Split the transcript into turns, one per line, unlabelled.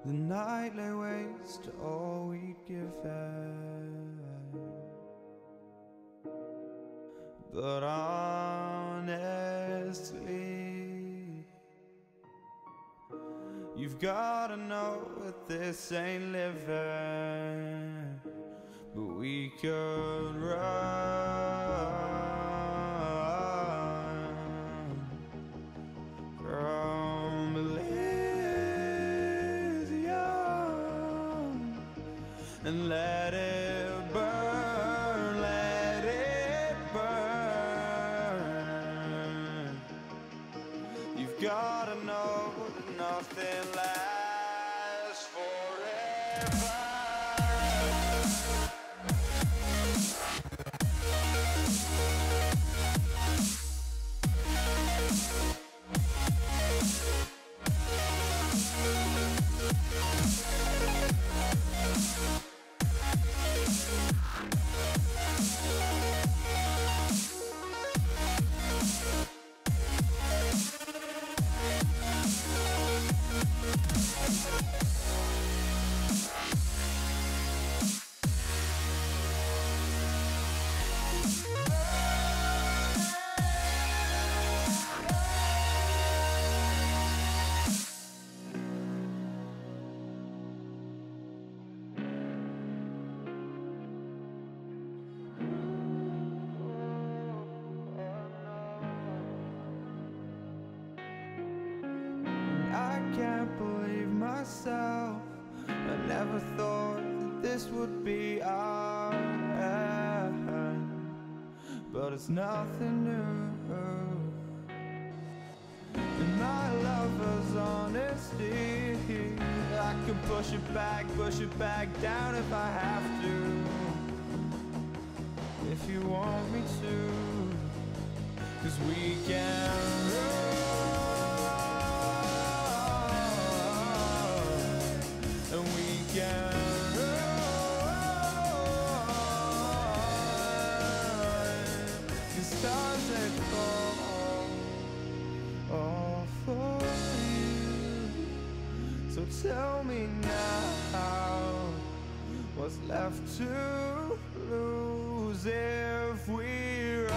The night lay waste to all we'd given. But honestly, you've gotta know that this ain't living. But we could run from Elysium and let it burn, let it burn. You've gotta know that nothing lasts forever. I can't believe myself. I never thought that this would be our end, but it's nothing new. And my lover's honesty, I can push it back down if I have to. If you want me to, 'cause we can run. And we can run. The stars that fall all for you. So tell me now, what's left to lose if we